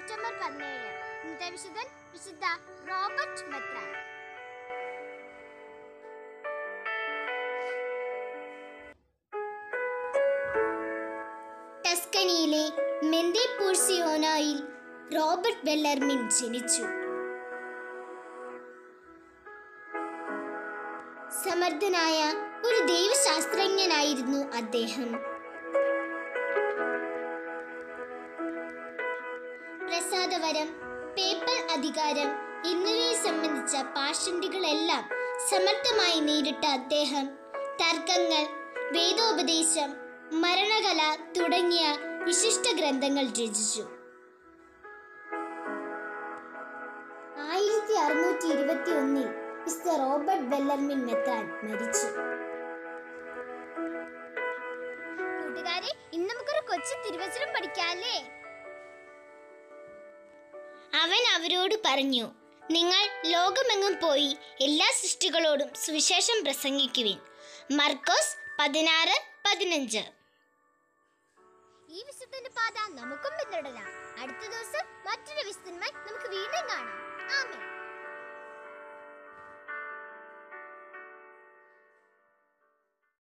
September 17. ഇന്നത്തെ വിശുദ്ധൻ വിശുദ്ധ റോബർട്ട് മെത്രാൻ. ടസ്കനിയിലെ മെന്തെപൂർസിയോനായിൽ റോബർട്ട് ബെല്ലർമിൻ ജനിച്ചു. സമർത്ഥനായ ഒരു ദൈവശാസ്ത്രജ്ഞനായിരുന്നു അദ്ദേഹം. പ്രസാദവരം, പേപ്പൽ അധികാരം എന്നിവയെ സംബന്ധിച്ച പാഷണ്ഡികളെല്ലാം സമർത്ഥമായി നേരിട്ട അദ്ദേഹം തർക്കങ്ങൾ, വേദോപദേശം, മരണകല തുടങ്ങിയ വിശിഷ്ട ഗ്രന്ഥങ്ങൾ രചിച്ചു. 1621 മിസ്റ്റർ റോബർട്ട് ബെല്ലർമിൻ മെത്രാൻ മരിച്ചു. കൂട്ടുകാരെ, ഇന്ന് നമുക്കൊരു കൊച്ചു തിരുവചനം പഠിക്കാല്ലേ? അവൻ അവരോട് പറഞ്ഞു, നിങ്ങൾ ലോകമെങ്ങും പോയി എല്ലാ സൃഷ്ടികളോടും സുവിശേഷം പ്രസംഗിക്കുവിൻ. മർക്കോസ് 16:15. ഈ വിശുദ്ധന്റെ പാത നമുക്കും പിന്തുടരാം. അടുത്ത ദിവസം മറ്റൊരു വിശുദ്ധനുമായി നമുക്ക് വീണ്ടും കാണാം. ആമേൻ.